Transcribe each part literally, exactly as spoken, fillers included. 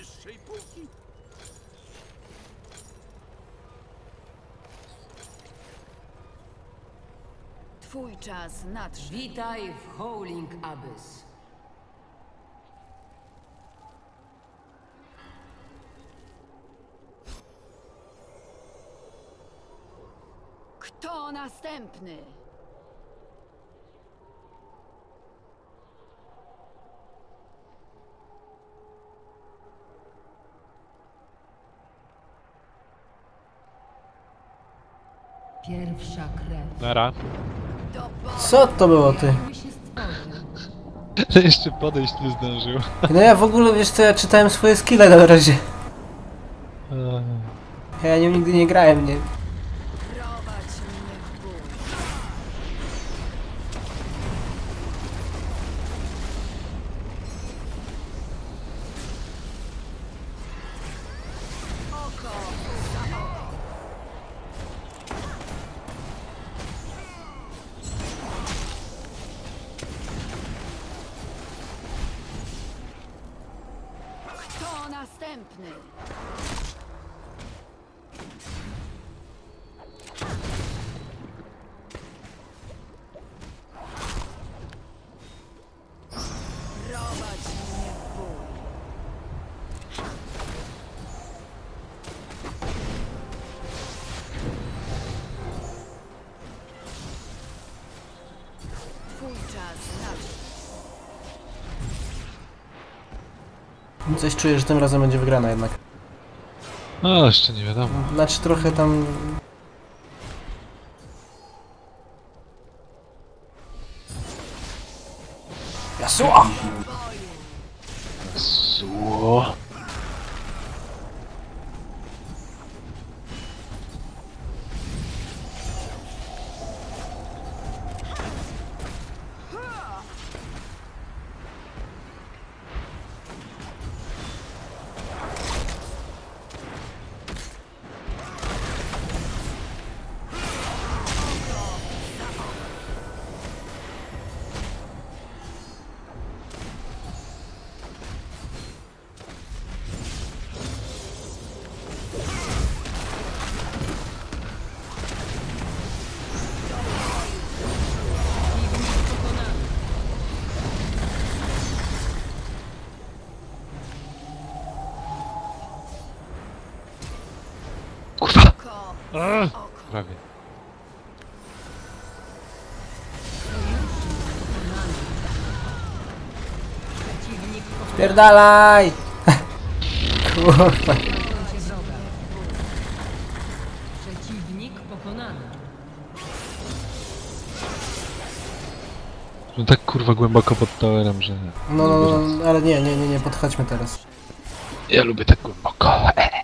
wyższej półki. Twój czas nadszedł. Witaj w Howling Abyss. Kto następny? Pierwsza krew. Nara. Co to było, ty? Jakby się stworzył. Jeszcze podejść nie zdążył. No ja w ogóle, wiesz co, ja czytałem swoje skille na razie. Eee, Ja nim nigdy nie grałem, nie. Prowadź mnie w bój. Oko za oko. Kto następny? Prowadź mnie w bój. Twój czas nadszedł. Coś czuję, że tym razem będzie wygrana jednak. no jeszcze nie wiadomo. Znaczy trochę tam... Yasuo! Zło. Kurwa. Oko Eee, za oko. prawie. Przeciwnik pokonany. Pierdalaj! Kurwa. Cię wroga. Przeciwnik pokonany. No tak kurwa głęboko pod towerem, że... No, no, no, no, ale nie, nie, nie, nie, podchodźmy teraz. Ja lubię tak głęboko.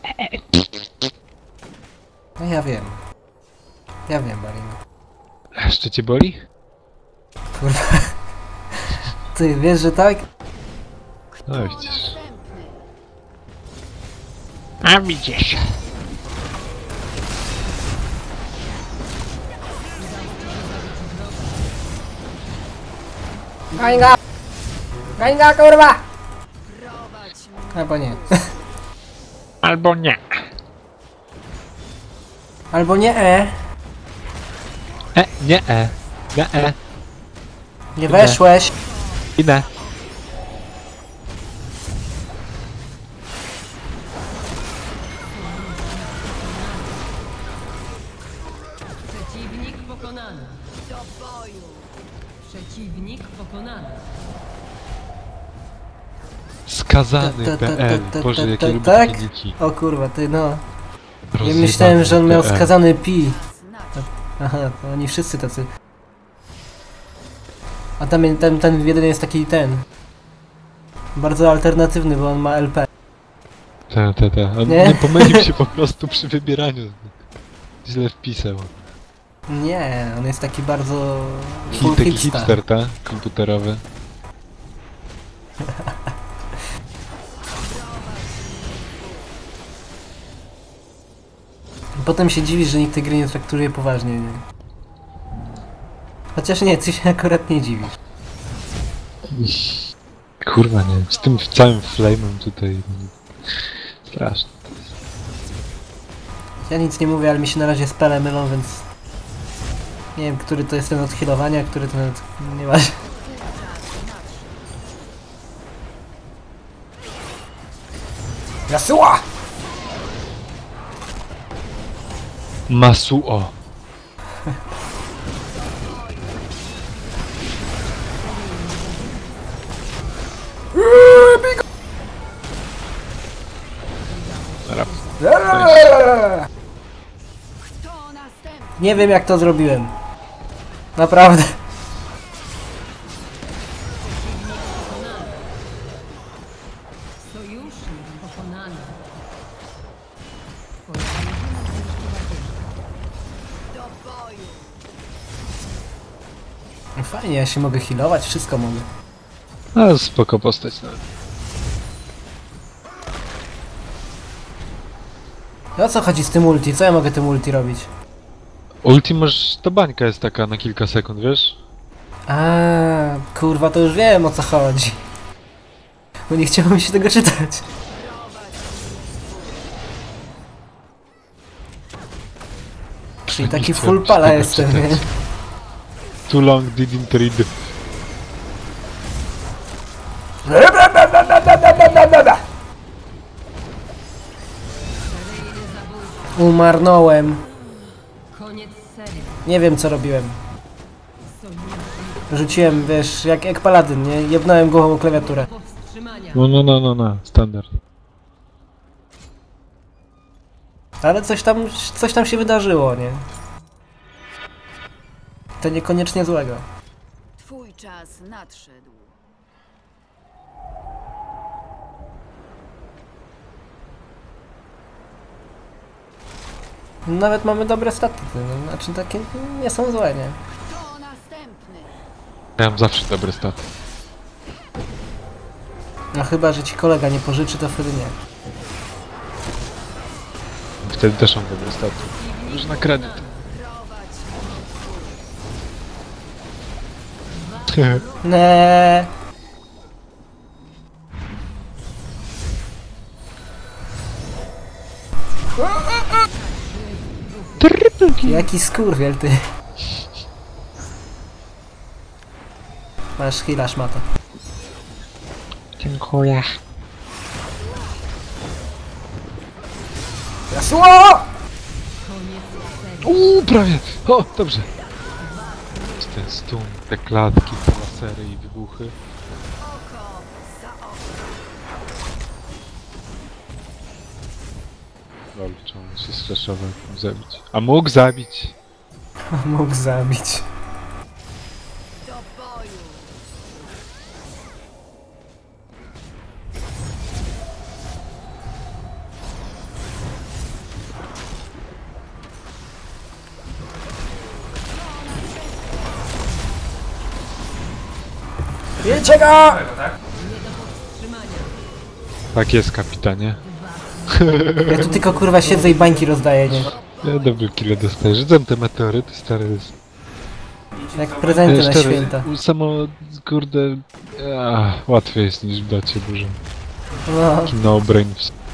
No ja wiem. Ja wiem, Marina. Jeszcze cię boli? Kurwa. Ty wiesz, że tak? No Kto widzisz. następny? A widzisz. Gańga! Gańga, kurwa! Prowadź mnie. Albo nie. Albo nie. Albo nie e. E, nie e. Nie e. Nie weszłeś. Idę. Przeciwnik pokonany. Do boju. Przeciwnik pokonany. Skazany Ta, ta, ta, P L. ta, ta, Boże, jakie ta, lubię tak? filmiki. O kurwa, ty no. Ja Rozjebany myślałem, że on miał P L. skazany pi. Znaczy. Aha, to oni wszyscy tacy. A tam ten, ten jeden jest taki ten. Bardzo alternatywny, bo on ma L P. Ta, ta, ta. On Nie? nie pomylił się po prostu przy wybieraniu. Źle wpisał. Nie, on jest taki bardzo... Hit, full taki hipster. hipster, ta? Komputerowy. Potem się dziwisz, że nikt tej gry nie traktuje poważnie, nie? Chociaż nie, ty się akurat nie dziwisz. Kurwa nie, z tym całym flame'em tutaj Straszne. Ja nic nie mówię, ale mi się na razie spele mylą, więc... Nie wiem, który to jest ten od healowania, który ten od... Nie ma... Yasuo! Masuo. Dobra. Kto następny? Nie wiem jak to zrobiłem. Naprawdę. Sojusznik pokonany. Twoja drużyna zniszczyła wieżę. Do boju! Fajnie, ja się mogę healować, wszystko mogę. A spoko postać nawet. O co chodzi z tym ulti? Co ja mogę tym ulti robić? Ulti możesz... To bańka jest taka na kilka sekund, wiesz? A, kurwa, to już wiem o co chodzi. Bo nie chciało mi się tego czytać. Czyli taki full pala jestem, nie? Too long didn't read. Umarnąłem. Koniec serii. Nie wiem co robiłem. Sojusznik Rzuciłem, wiesz, jak, jak paladyn, nie? Jebnąłem głową o klawiaturę. powstrzymania. No, no, no, no, no. Standard. Ale coś tam, coś tam się wydarzyło, nie? To niekoniecznie złego. Twój czas nadszedł. Nawet mamy dobre staty, no, znaczy takie nie są złe, nie? Kto następny? Ja mam zawsze dobre staty. No chyba, że ci kolega nie pożyczy, to wtedy nie. Wtedy też mam dobre staty. Już na kredyt. Prowadź Nee. Jaki skurwiel ty. Masz heala, szmata. Dziękuję. Yasuo! Koniec serii. Uuu, prawie! O, dobrze. Ten stun, te klatki, te lasery i wybuchy. oko za oko. Lol, czemu on się streszował, mógł zabić. A mógł zabić! Mógł zabić. Do boju! Wiecie go! Nie do powstrzymania. Tak jest, kapitanie. Ja tu tylko kurwa siedzę i bańki rozdaję, nie? Ja double kill dostaję. Rzucam te meteoryty, stary. Jak prezenty na stary, święta. u- Samo, kurde... A, łatwiej jest niż w dacie dużo. No, No brain.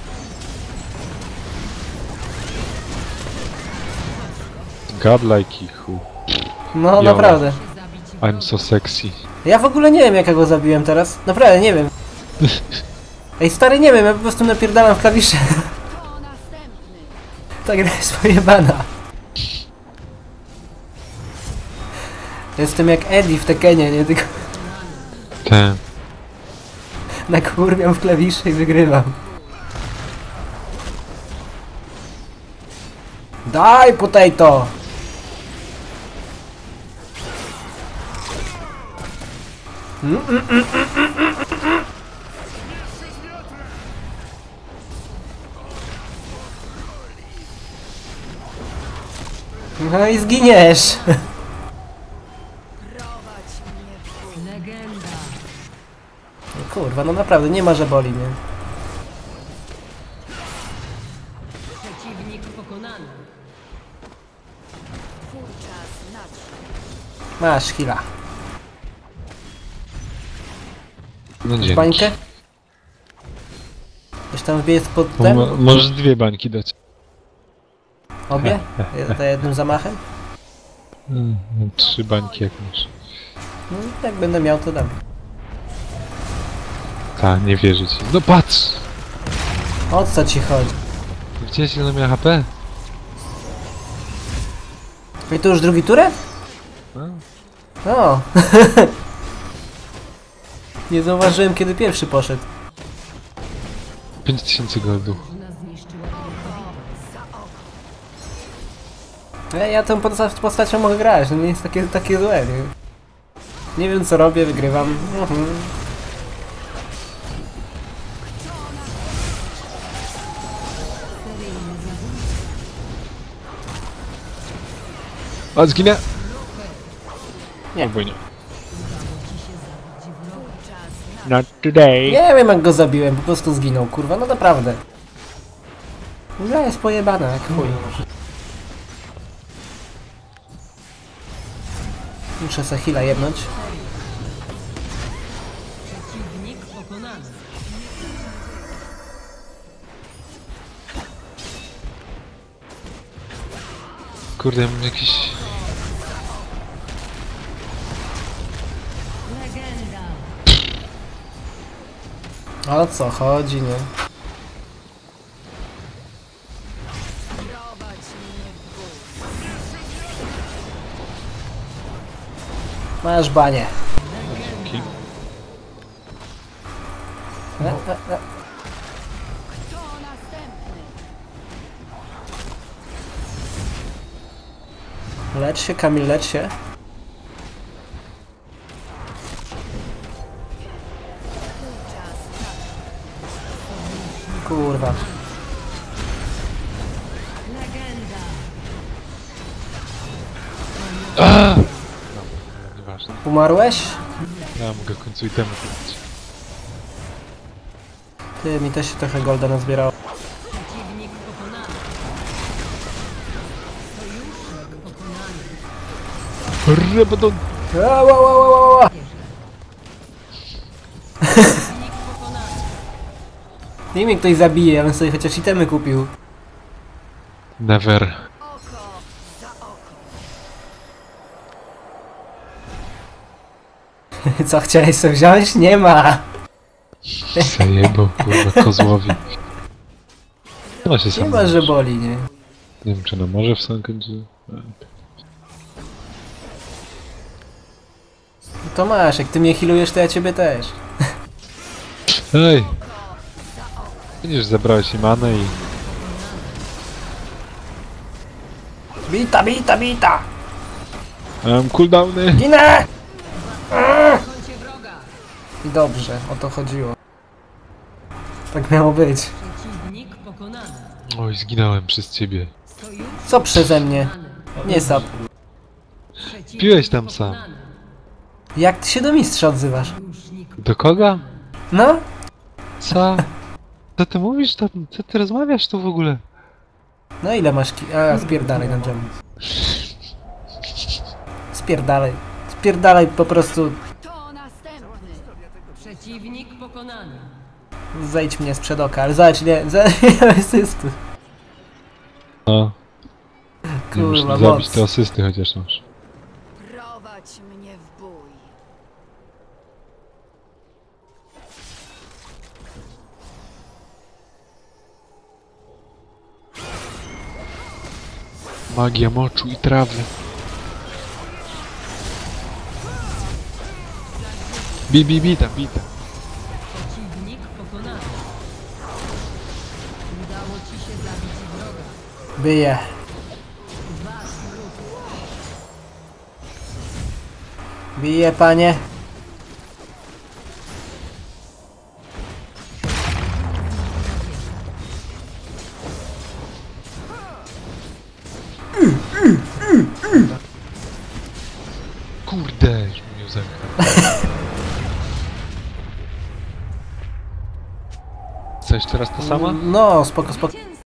Godlike i who. no Jo. naprawdę. Zabić I'm so sexy. Ja w ogóle nie wiem jak ja go zabiłem teraz. Naprawdę nie wiem. Ej stary, nie wiem, ja po prostu napierdalam w klawisze. Kto następny? Ta gra jest pojebana. Jestem jak Eddie w Tekenie, nie? Tylko Ten. nakurwiam w klawisze i wygrywam. Daj potato! Mm, mm, mm, mm, mm, mm, mm. No i zginiesz. Prowadź mnie w bój. legenda. Kurwa, no naprawdę, nie ma, że boli mnie. Przeciwnik pokonany. Twój czas nadszedł. Masz chwila. No dzięki. Bańkę? Coś tam wbiję pod Mo ten? możesz dwie bańki dać. Obie? Za jednym zamachem? Mm, trzy bańki jak masz. No, jak będę miał, to dam. Ta, nie wierzę ci. No patrz! O co ci chodzi? Widziałeś ile miała H P? I tu już drugi turek? No. O! Nie zauważyłem, kiedy pierwszy poszedł. pięć tysięcy goldów. Drużyna zniszczyła tylko. Ja, ja tą posta- postacią mogę grać, no nie jest takie, takie złe, nie? Nie wiem co robię, wygrywam. Mhm. O, zginę! Nie. Albo nie. Not today. Nie wiem jak go zabiłem, po prostu zginął, kurwa, no naprawdę. Gra jest pojebana, jak chuj. Muszę se heala jebnąć. Przeciwnik pokonany. Kurde, mam jakiś... Legenda. A o co chodzi, nie? Prowadź mnie w bój. Masz banie. Dzięki. E, e, e. Kto następny? Lecz się, Kamil, lecz się. Czas nadszedł. Kurwa. Legenda. Aaaa! Dobra, nieważne. Umarłeś? Ja mogę w końcu i temu kupić. Ty, mi też się trochę golda nazbierało. Przeciwnik pokonany. Sojusznik pokonany. Rebadon! A, ła, ła, ła, ła, ła. Przeciwnik pokonany. Nie mnie ktoś zabije, ja bym sobie chociaż itemy kupił. Never. Oko za oko. Co, chciałeś sobie wziąć? Nie ma! Zajebał, kurwa, kozłowi. Nie ma się Nie sam. ma, że boli, nie? Nie wiem, czy na morze w sam końcu. To masz, jak ty mnie healujesz, to ja ciebie też. Ej! Widzisz, zabrałeś im manę i... Bita, bita, bita! Mam cooldowny! Ginę! Końcie wroga. I dobrze, o to chodziło. Tak miało być. Przeciwnik pokonany. Oj, zginąłem przez ciebie. Sojusznik Co przeze mnie? pokonany. Nie sap. Przeciwnik Piłeś tam sam. pokonany. Jak ty się do mistrza odzywasz? Sojusznik Do kogo? No? Co? Co ty mówisz tam? Co ty rozmawiasz tu w ogóle? No ile masz ki... A, spierdalaj na dżem. Spierdalaj. Spierdalaj po prostu. Kto następny? Przeciwnik pokonany. Zejdź mnie sprzed oka, ale zobacz, nie, zobacz, ile asysty. No. Nie musisz Kurwa, zabić moc. te asysty chociaż masz. Prowadź mnie w bój. Magia moczu i trawy. Bi, bi, bita, bita. Przeciwnik pokonany. Udało ci się zabić wroga. Byje. Dwa skróty. Bije, panie. Kurde, już mnie zamknął. Co, jeszcze raz ta sama? No, spoko, spoko.